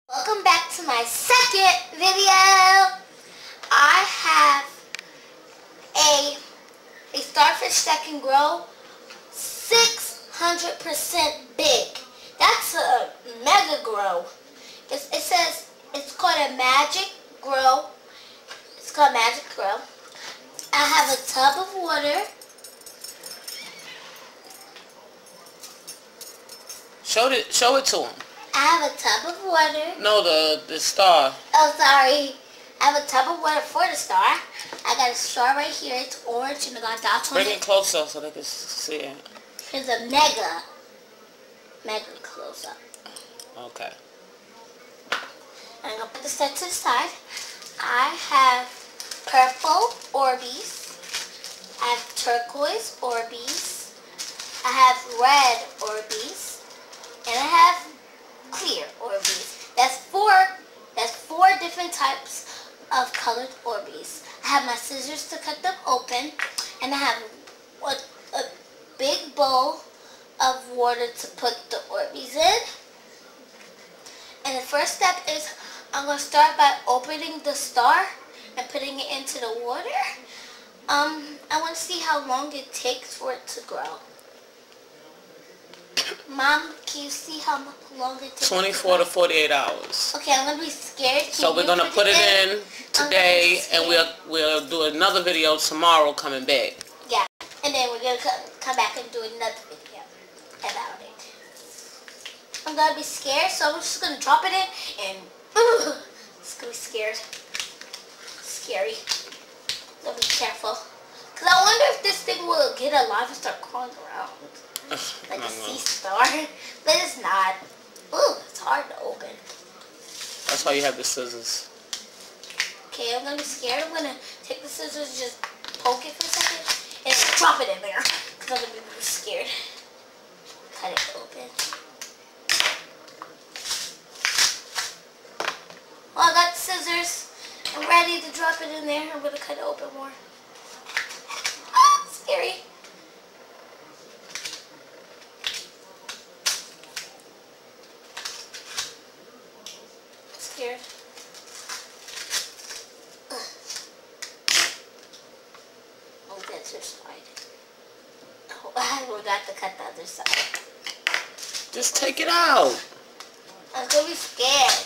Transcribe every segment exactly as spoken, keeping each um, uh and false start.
Welcome back to my second video. I have a, a starfish that can grow six hundred percent big. That's a mega grow. It's, it says it's called a magic grow. It's called magic grow. I have a tub of water. Show it, show it to him. I have a tub of water. No, the the star. Oh, sorry. I have a tub of water for the star. I got a star right here. It's orange and I got dots on Bring it. it closer so they can see it. Here's a mega, mega close up. Okay. I'm going to put the set to the side. I have purple Orbeez. I have turquoise Orbeez. I have red Orbeez. And I have clear Orbeez. That's four, that's four different types of colored Orbeez. I have my scissors to cut them open. And I have a, a big bowl of water to put the Orbeez in. And the first step is I'm going to start by opening the star and putting it into the water. Um, I want to see how long it takes for it to grow. Mom, can you see how long it takes? twenty-four to forty-eight hours. Okay, I'm going to be scared. Can so we're going to put it in, in today, and we'll we'll do another video tomorrow coming back. Yeah, and then we're going to come, come back and do another video about it. I'm going to be scared, so I'm just going to drop it in, and uh, it's going to be scared. Scary. So be careful. Because I wonder if this thing will get alive and start crawling around. Like a sea star. But it's not. Ooh, it's hard to open. That's why you have the scissors. Okay, I'm going to be scared. I'm going to take the scissors and just poke it for a second and drop it in there. Because I'm going to be really scared. Cut it open. Well, I got the scissors. I'm ready to drop it in there. I'm going to cut it open more. Ah, scary. Scared. Oh, that's your side. Oh, I forgot to cut the other side. Just take it out. I'm going to be scared.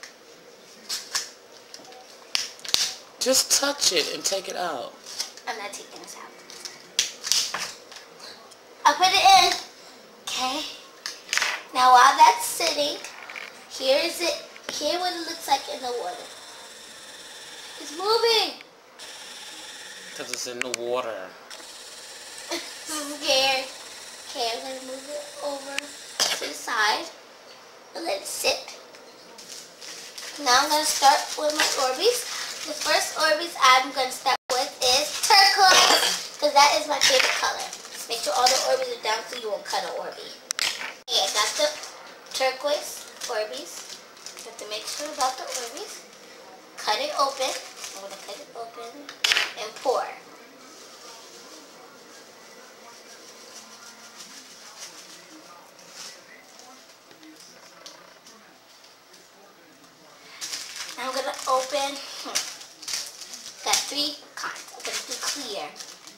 Just touch it and take it out. I'm not taking this out. I'll put it in. Okay. Now while that's sitting, here is it. Here what it looks like in the water. It's moving. Because it's in the water. I'm scared. Okay, I'm going to move it over to the side and let it sit. Now I'm going to start with my Orbeez. The first Orbeez I'm going to start with is turquoise, because that is my favorite color. Make sure all the Orbeez are down so you won't cut an Orbeez. Okay, I got the turquoise Orbeez. You have to make sure about the Orbeez. Cut it open. I'm going to cut it open and pour. Now I'm going to open. Hmm. Got three kinds. I'm going to do clear.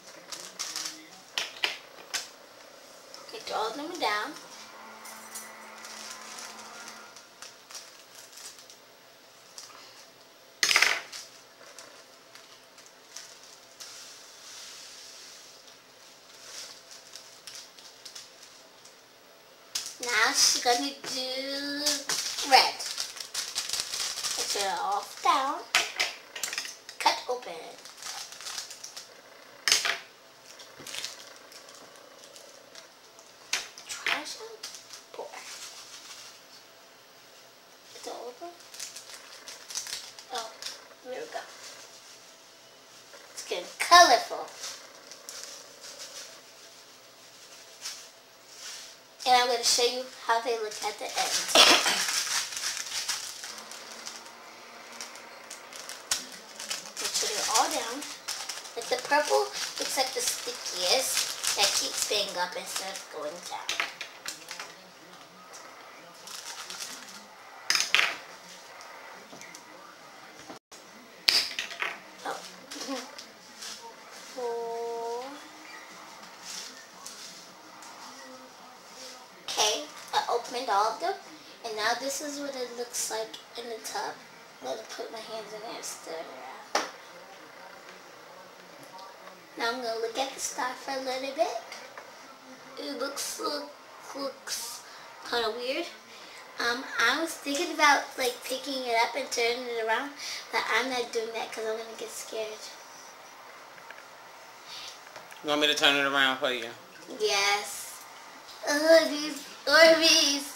Okay, draw them down. Now she's going to do red. Put it all down. Cut open. Trash out. Pour. Is it open? Oh, there we go. It's getting colorful. And I'm going to show you how they look at the end. All down. Like the purple looks like the stickiest that keeps staying up instead of going down. opened all of them. And now this is what it looks like in the tub. I'm going to put my hands in there and stir it around. Now I'm going to look at the star for a little bit. It looks, look, looks kind of weird. Um, I was thinking about like picking it up and turning it around, but I'm not doing that because I'm going to get scared. You want me to turn it around for you? Yes. Oh, these Orbeez.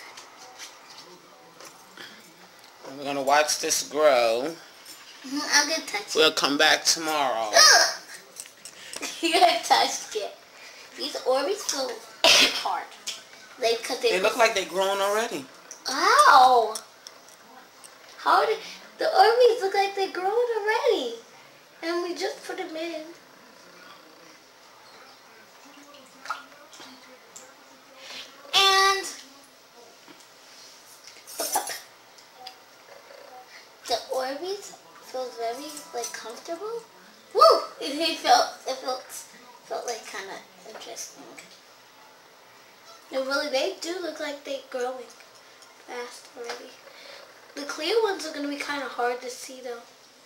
We're going to watch this grow. I'm going to touch it. We'll come back tomorrow. You have touched it. These Orbeez feel hard. Like, cause they, they look like they've grown already. Ow! How did the Orbeez look like they're grown already? And we just put them in. And the Orbeez feels very like comfortable. Woo! It felt it felt felt like kind of interesting. No, really, they do look like they're growing fast already. The clear ones are going to be kind of hard to see though.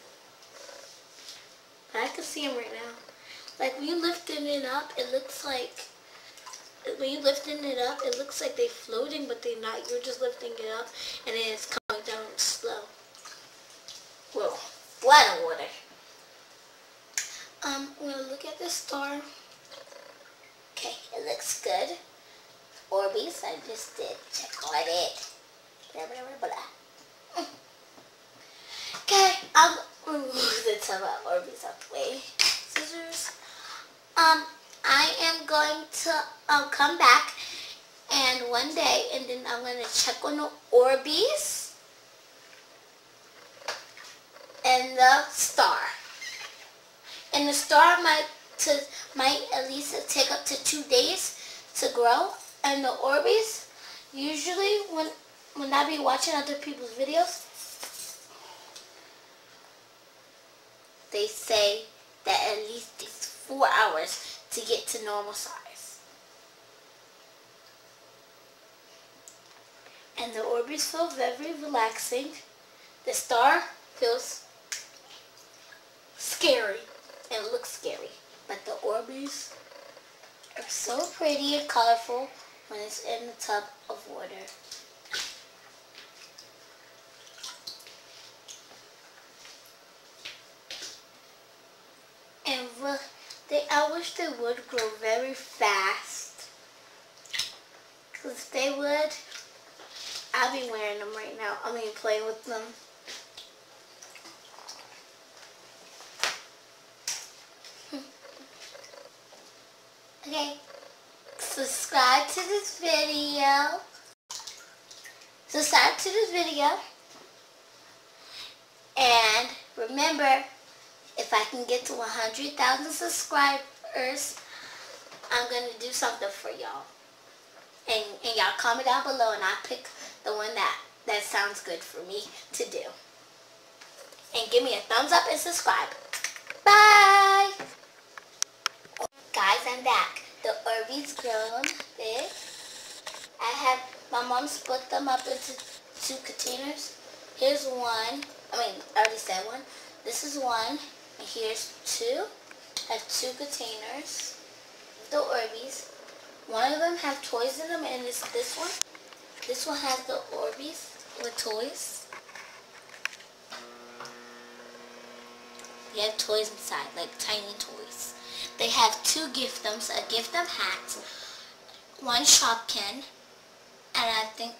But I can see them right now. Like when you lifting it up, it looks like, when you lifting it up, it looks like they're floating, but they're not. You're just lifting it up and then it's coming down slow. Whoa, lot of water. Um, I'm going to look at the star. Okay, it looks good. Orbeez, I just did. Check on it. Blah, blah, blah, blah. Okay, I'll remove the tub of Orbeez out the way. Scissors. Um, I am going to um, come back and one day, and then I'm going to check on the Orbeez and the star. And the star might to might at least take up to two days to grow. And the Orbeez, usually when when I be watching other people's videos, they say that at least it's four hours to get to normal size. And the Orbeez feel very relaxing. The star feels scary and it looks scary, but the Orbeez are so pretty and colorful when it's in the tub of water. And they, I wish they would grow very fast. Because if they would, I'd be wearing them right now. I mean, playing with them. Okay. Subscribe to this video. Subscribe to this video. And remember, if I can get to one hundred thousand subscribers, I'm going to do something for y'all. And, and y'all comment down below and I'll pick the one that, that sounds good for me to do. And give me a thumbs up and subscribe. Bye! Guys, I'm back. The Orbeez grown big. I have, my mom split them up into two containers. Here's one. I mean, I already said one. This is one. And here's two. I have two containers. The Orbeez. One of them have toys in them, and it's this one. This one has the Orbeez with toys. They have toys inside, like tiny toys. They have two gift thumbs, a gift thumb hat, one Shopkin, and I think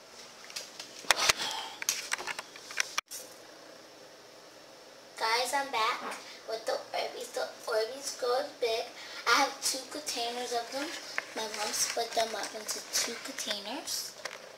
guys, I'm back with the Orbeez. The Orbeez grows big. I have two containers of them. My mom split them up into two containers.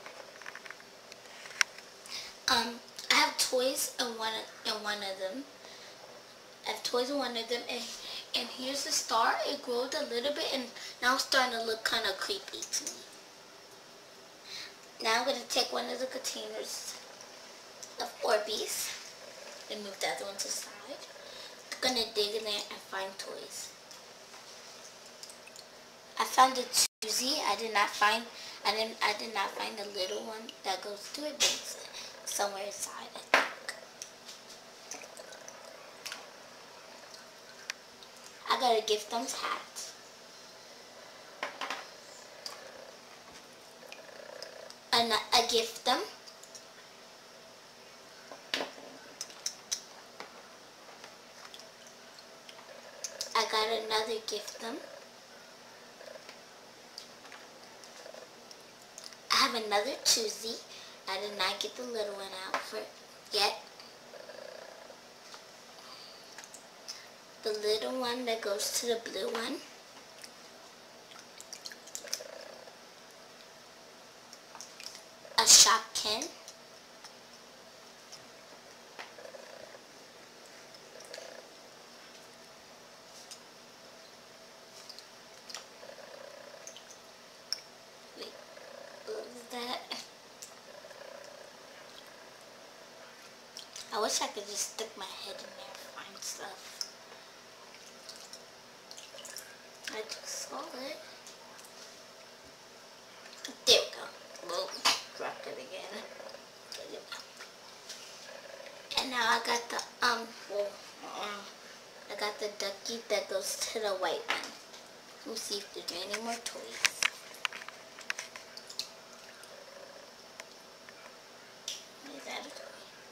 Um, I have toys in one in one of them. I have toys in one of them, and and here's the star. It grew a little bit, and now it's starting to look kind of creepy to me. Now I'm gonna take one of the containers of Orbeez and move the other one to the side. I'm gonna dig in there and find toys. I found a Tuesday See, I did not find, I didn't, I did not find the little one that goes to it, but it's somewhere inside, I think. I got a gift thumb's hat. And a gift thumb. I got another gift thumb. I have another Tuesday. I did not get the little one out for yet. The little one that goes to the blue one. A Shopkin. Wait, what was that? I wish I could just stick my head in there and find stuff. I just saw it. There we go. Whoa, dropped it again. There you go. And now I got the, um, well, uh, I got the ducky that goes to the white one. Let me see if there's any more toys. Is that a toy?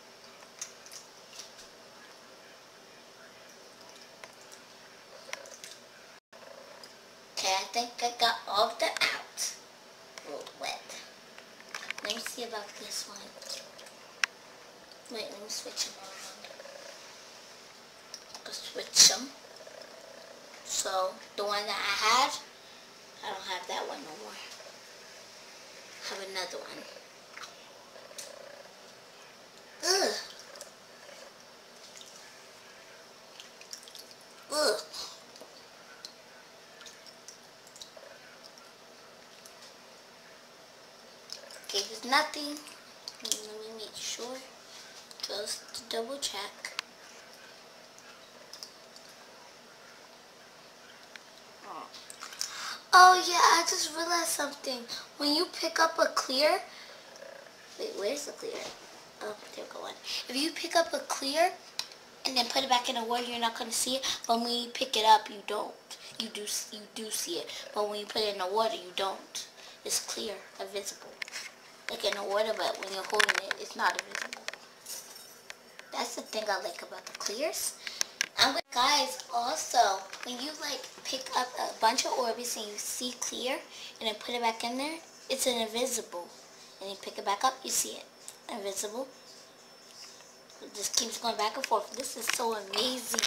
Okay, I think I got all of them out. A little wet. Let me see about this one. Wait, let me switch them around. I'll switch them. So, the one that I had, I don't have that one no more. I have another one. Ugh. Ugh. Okay, there's nothing. Let me make sure. Just to double check. Oh yeah, I just realized something. When you pick up a clear, wait, where's the clear? Oh, there we go one. If you pick up a clear and then put it back in the water, you're not gonna see it. But when you pick it up, you don't. You do, you do see it. But when you put it in the water, you don't. It's clear, invisible. Like in the water, but when you're holding it, it's not invisible. That's the thing I like about the clears. I'm gonna, guys, also, when you like pick up a bunch of Orbeez and you see clear and then put it back in there, it's an invisible. And you pick it back up, you see it. Invisible. It just keeps going back and forth. This is so amazing.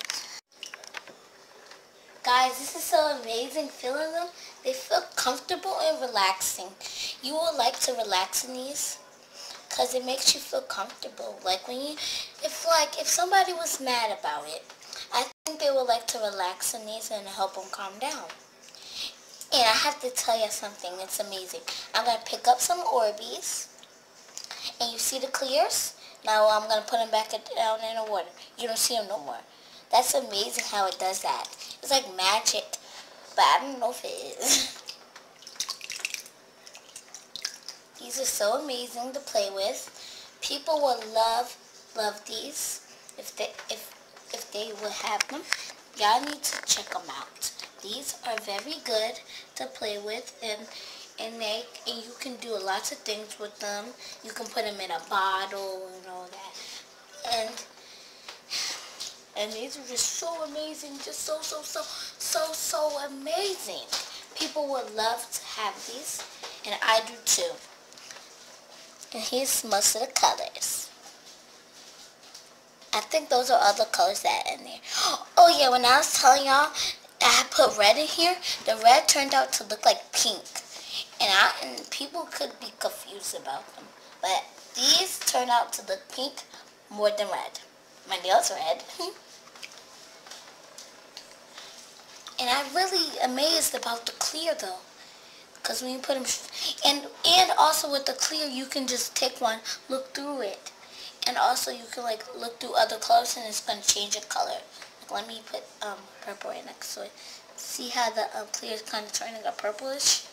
Guys, this is so amazing feeling them. They feel comfortable and relaxing. You will like to relax in these because it makes you feel comfortable. Like when you, if like, if somebody was mad about it, I think they would like to relax in these and help them calm down. And I have to tell you something, it's amazing. I'm going to pick up some Orbeez, and you see the clears? Now I'm going to put them back down in the water. You don't see them no more. That's amazing how it does that. It's like magic, but I don't know if it is. These are so amazing to play with. People will love, love these if they, if, if they will have them. Y'all need to check them out. These are very good to play with and and make, and you can do lots of things with them. You can put them in a bottle and all that. And and these are just so amazing, just so so so so so amazing. People would love to have these, and I do too. And here's most of the colors. I think those are all the colors that are in there. Oh yeah, when I was telling y'all I put red in here, the red turned out to look like pink. And, I, and people could be confused about them. But these turned out to look pink more than red. My nails are red. And I'm really amazed about the clear though. Because when you put them, and, and also with the clear, you can just take one, look through it. And also you can like look through other colors and it's going to change the color. Like, let me put um, purple right next to it. See how the um, clear is kind of turning a purplish?